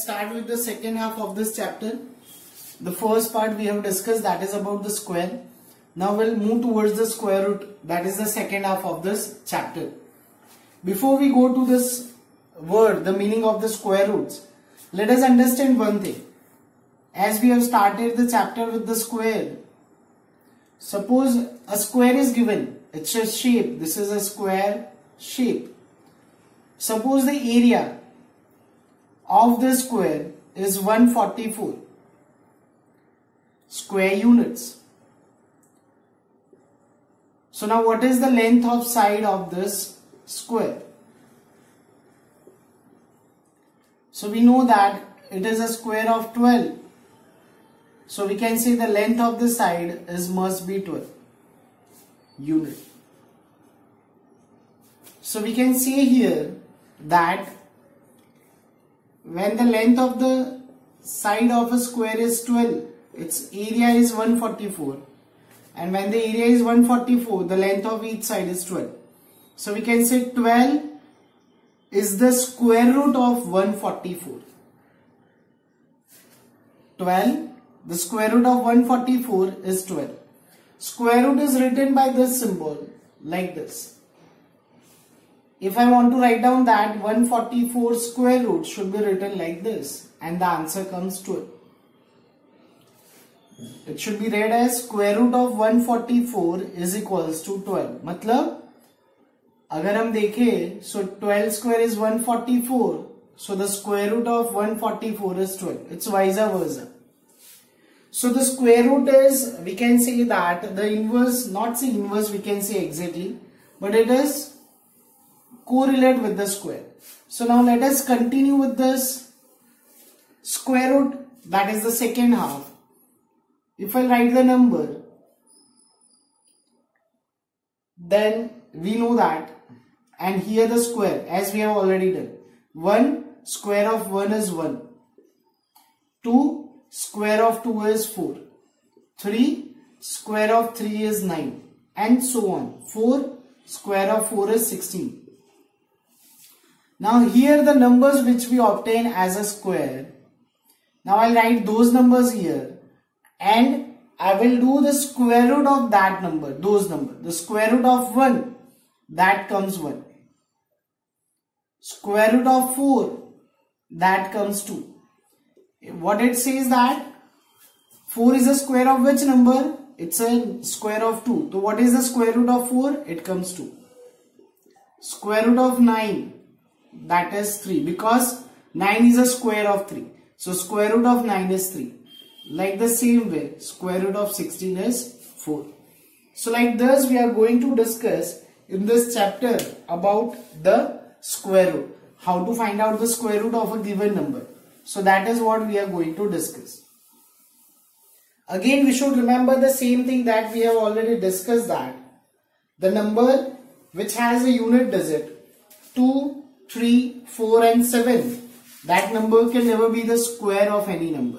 let's start with the second half of this chapter. The first part we have discussed, that is about the square. Now we'll move towards the square root, that is the second half of this chapter. Before we go to this word, the meaning of the square roots, let us understand one thing. As we have started the chapter with the square, suppose a square is given, it's a shape, this is a square shape. Suppose the area of the square is 144 square units. So now what is the length of side of this square? So we know that it is a square of 12. So we can say the length of the side must be 12 unit. So we can say here that when the length of the side of a square is 12, its area is 144, and when the area is 144, the length of each side is 12. So we can say 12 is the square root of 144. 12, the square root of 144 is 12. Square root is written by this symbol like this. If I want to write down that 144 square root should be written like this, and the answer comes 12. It should be read as square root of 144 is equals to 12. मतलब अगर हम देखें, so 12 square is 144, so the square root of 144 is 12. It's vice versa. So the square root is, we can say that the inverse, not say inverse, we can say exactly, but it is correlate with the square. So now let us continue with this square root, that is the second half. If I write the number, then we know that, and here the square as we have already done. 1 square of 1 is 1. 2 square of 2 is 4. 3 square of 3 is 9, and so on. 4 square of 4 is 16. Now here the numbers which we obtain as a square, now I'll write those numbers here, and I will do the square root of that number, those numbers. The square root of 1, that comes 1. Square root of 4, that comes 2. What it says that 4 is a square of which number? It's a square of 2. So what is the square root of 4? It comes 2. Square root of 9, that is 3, because 9 is a square of 3. So square root of 9 is 3. Like the same way, square root of 16 is 4. So like this we are going to discuss in this chapter about the square root. How to find out the square root of a given number. So that is what we are going to discuss. Again we should remember the same thing that we have already discussed, that the number which has a unit digit 2, 3, 4 and 7, that number can never be the square of any number.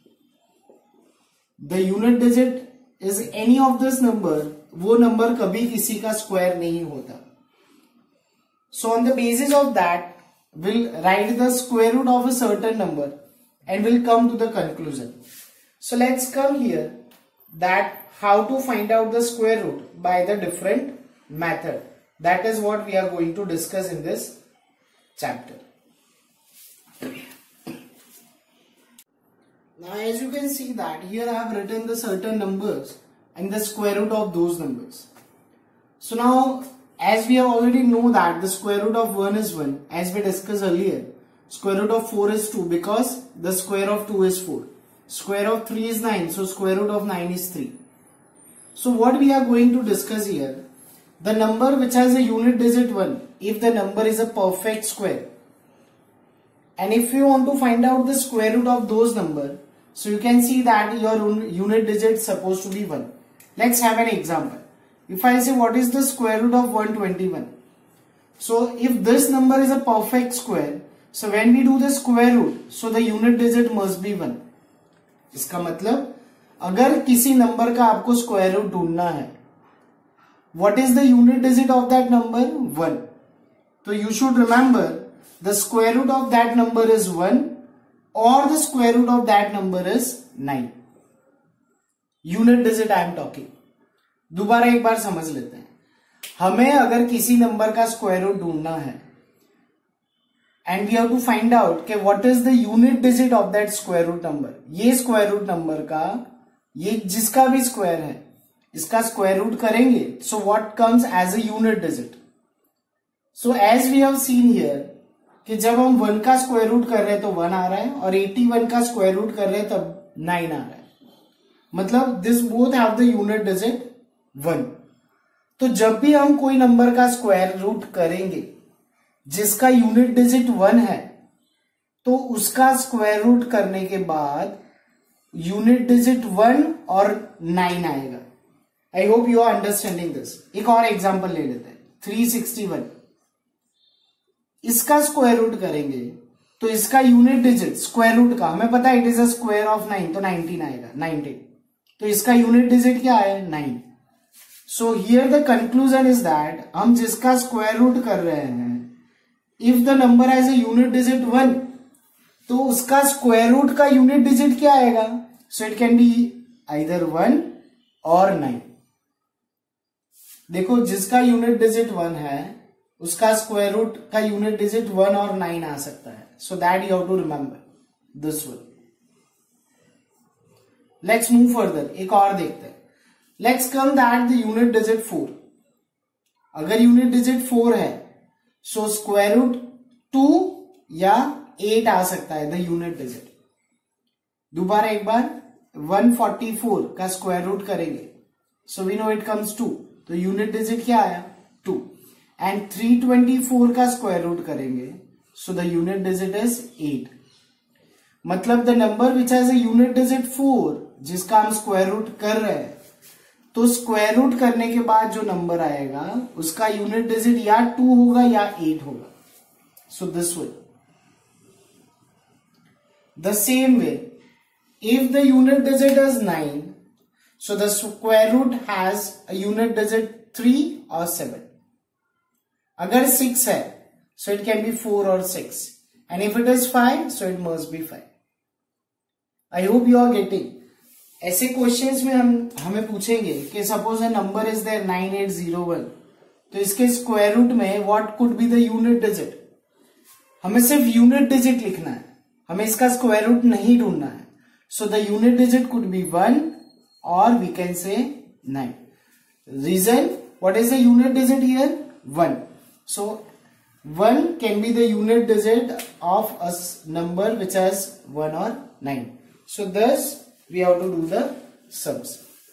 The unit digit is any of this number, वो number कभी किसी का square नहीं होता. So on the basis of that, we'll write the square root of a certain number and we'll come to the conclusion. So let's come here that how to find out the square root by the different method. That is what we are going to discuss in this chapter. Now as you can see that here I have written the certain numbers and the square root of those numbers. So now as we have already know that the square root of 1 is 1, as we discussed earlier. Square root of 4 is 2 because the square of 2 is 4. Square of 3 is 9, so square root of 9 is 3. So what we are going to discuss here, the number which has a unit digit 1, if the number is a perfect square, and if you want to find out the square root of those numbers, so you can see that your unit digit is supposed to be 1. Let's have an example. If I say what is the square root of 121? So if this number is a perfect square, so when we do the square root, so the unit digit must be 1. इसका मतलब अगर किसी number का आपको square root ढूंढना है, what is the unit digit of that number? 1. So you should remember the square root of that number is 1 or the square root of that number is 9. Unit digit I am talking. दोबारा एक बार समझ लेते हैं. हमें अगर किसी number का square root ढूंढना है and we have to find out कि what is the unit digit of that square root number. ये स्क्वायर रूट नंबर का, ये जिसका भी स्क्वायर है, इसका स्क्वायर रूट करेंगे. So what comes as a unit digit. So as we have seen here कि जब हम 1 का स्क्वायर रूट कर रहे हैं तो 1 आ रहा है, और 81 का स्क्वायर रूट कर रहे हैं तब 9 आ रहा है. मतलब this both have the unit digit 1. तो जब भी हम कोई नंबर का स्क्वायर रूट करेंगे जिसका यूनिट डिजिट 1 है, तो उसका स्क्वायर रूट करने के बाद यूनिट डिजिट 1 और 9 आएगा. I hope you are understanding this. एक और एग्जांपल ले लेते हैं. 361, इसका स्क्वायर रूट करेंगे तो इसका यूनिट डिजिट स्क्वायर रूट का, हमें पता है it is a square of 9, तो 19 आएगा. 19, तो इसका यूनिट डिजिट क्या है? 9. So here the conclusion is that हम जिसका स्क्वायर रूट कर रहे हैं, if the number has a unit digit 1, तो उसका स्क्वायर रूट का यूनिट डिजिट क्या आएगा? So it can be either 1 और 9. देखो, जिसका यूनिट डिजिट 1 है उसका स्क्वायर रूट का यूनिट डिजिट 1 और 9 आ सकता है. So that you have to remember this one. Let's move further. एक और देखते हैं. Let's come that the unit digit 4. अगर यूनिट डिजिट 4 है, सो स्क्वायर रूट 2 या 8 आ सकता है द यूनिट डिजिट. दोबारा एक बार 144 का स्क्वायर रूट करेंगे, so we know it comes 2. तो यूनिट डिजिट क्या आया? 2. एंड 324 का स्क्वायर रूट करेंगे, so the unit digit is 8. मतलब the number which has a unit digit 4, जिसका हम स्क्वायर रूट कर रहे हैं, तो स्क्वायर रूट करने के बाद जो नंबर आएगा उसका यूनिट डिजिट या 2 होगा या 8 होगा. So this way. The same way, if the unit digit is 9, so the square root has a unit digit 3 or 7. अगर 6 है, so it can be 4 or 6, and if it is 5, so it must be 5. I hope you are getting. ऐसे questions में हमें पूछेंगे कि suppose a number is there 9801, तो इसके square root में what could be the unit digit. हमें सिर्फ यूनिट डिजिट लिखना है, हमें इसका स्क्वायर रूट नहीं ढूंढना है. So the unit digit could be 1 or we can say 9. Reason, what is the unit digit here? 1. So 1 can be the unit digit of a number which has 1 or 9. So thus we have to do the sums.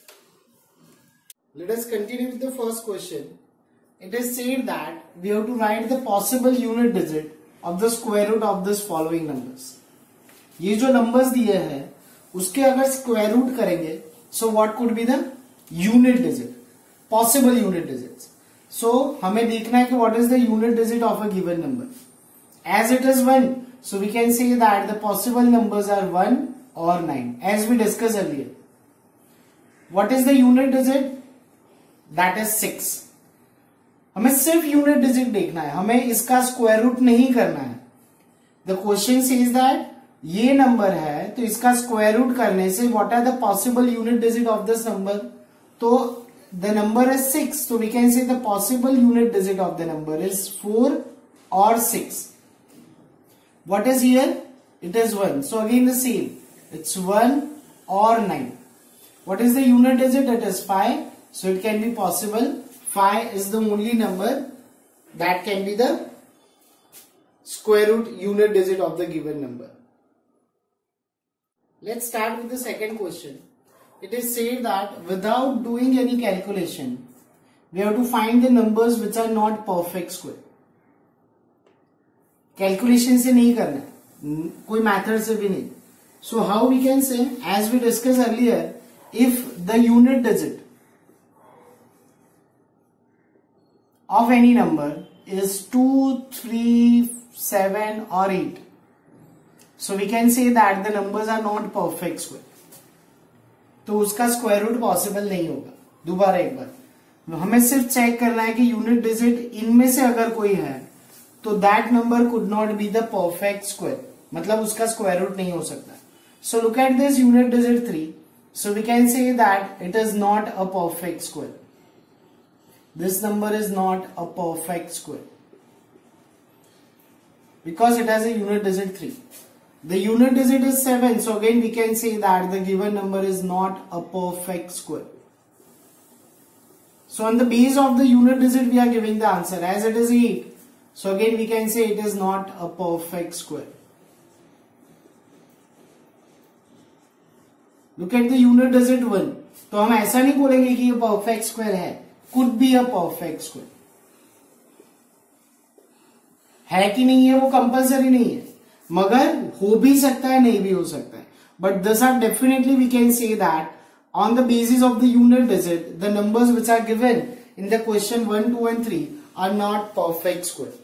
Let us continue with the first question. It is said that we have to write the possible unit digit of the square root of this following numbers. ये जो numbers दिए हैं उसके अगर square root करेंगे, so what could be the unit digit, possible unit digits. So हमें देखना है कि what is the unit digit of a given number. As it is 1, so we can say that the possible numbers are 1 और 9, as we discuss earlier. What is the unit digit? That is 6. हमें सिर्फ unit digit देखना है, हमें इसका square root नहीं करना है. द क्वेश्चन सेज दैट ये नंबर है तो इसका स्क्वायर रूट करने से what are the possible unit digit of this number. तो the number is 6, so we can say the possible unit digit of the number is 4 or 6. What is here? It is 1. So again the same, it's 1 or 9. What is the unit digit? It is 5, so it can be possible 5 is the only number that can be the square root unit digit of the given number. Let's start with the second question. It is said that without doing any calculation, we have to find the numbers which are not perfect square. Calculation से नहीं करना है, कोई method से भी नहीं. So how we can say, as we discussed earlier, if the unit digit of any number is 2, 3, 7 or 8, so we can say that the numbers are not perfect square. तो उसका स्क्वायर रूट पॉसिबल नहीं होगा. दोबारा एक बार हमें सिर्फ check करना है कि यूनिट डिजिट इनमें से अगर कोई है तो that number could not be the perfect square. मतलब उसका स्क्वायर रूट नहीं हो सकता. So look at this unit digit 3. So we can say that it is not a perfect square. This number is not a perfect square because it has a unit digit 3. The unit digit is 7. So again we can say that the given number is not a perfect square. So on the base of the unit digit we are giving the answer. As it is 8. So again we can say it is not a perfect square. Look at the unit digit 1. तो हम ऐसा नहीं बोलेंगे कि ये perfect square है. Could be a perfect square. है कि नहीं है वो कंपल्सरी नहीं है, मगर हो भी सकता है, नहीं भी हो सकता है. But this are definitely we can say that on the basis of the unit digit the numbers which are given in the question 1, 2 and 3 are not perfect square.